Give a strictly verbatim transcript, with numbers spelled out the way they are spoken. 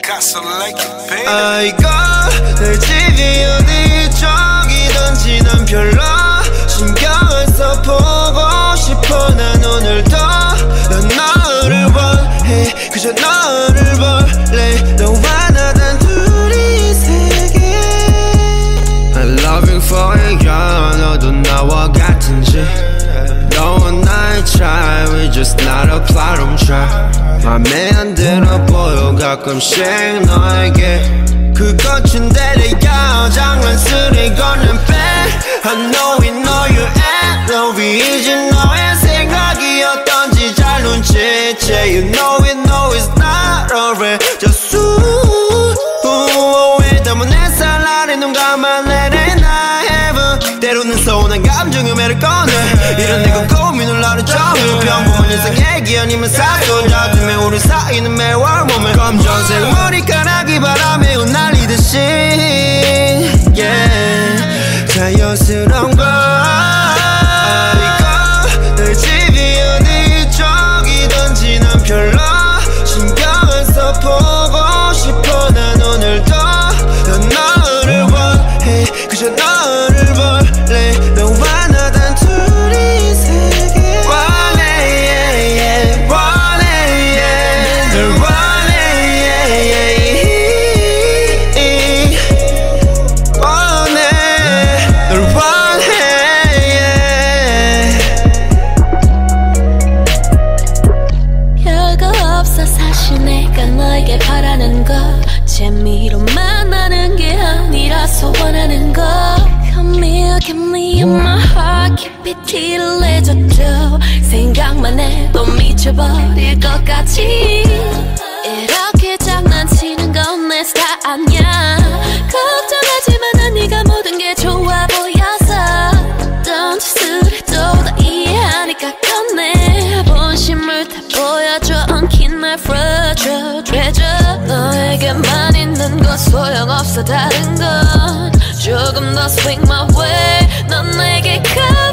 아이가 내 집이 어디 저기던지 난 별로 신경 안 써 보고 싶어 난 오늘도 난 너를 원해 그저 너를 볼래 너와 나 단 둘이 세계 I'm loving for you 너도 나와 같은지 너와 나의 차이 We just not a problem child 맘에 안 들어 보여 가끔씩 너에게 그것인데 내가 장난스레 걷는 백 I know we know you and 너위이지 너의 생각이었던지 잘 눈치채 You know it know it's not alright just you 왜 때문에 살라리 눈 감아내 나 heaven 때로는 서운한 감정의 매를 꺼내 이런 내가 고민을 하루 종일 평범한 일상 얘기 아니면 사소한 다툼에 우리 사이는 매월 몸에 검정색 머리카락이 바람에 흩날리듯이 yeah 자연스러운 걸 알고 내 집이 어디 저기던지 난 별로 신경 안 써 보고 싶어 난 오늘도 난 너를 원해 그저 너를 볼래 너와 나 단 둘이 세계 원해 yeah, yeah. 원해 yeah. 널 원해 yeah, yeah. 원해 널 원해 yeah. 별거 없어 사실 내가 너에게 바라는 거 재미로 만나는 게 아니라서 원하는 거 Come here, give me my heart 깊이 티를 내줘도 생각만 해도 미쳐버릴 것 같지 이렇게 장난치는 건 내 스타일 아니야 걱정하지만 난 네가 모든 게 좋아 보여서 Don't 수리도 다 이해하니까 꺼내 본심을 다 보여줘 엉킨 날 fragile treasure 너에게만 있는 건 소용없어 다른 건 조금 더 swing my way 넌 내게 가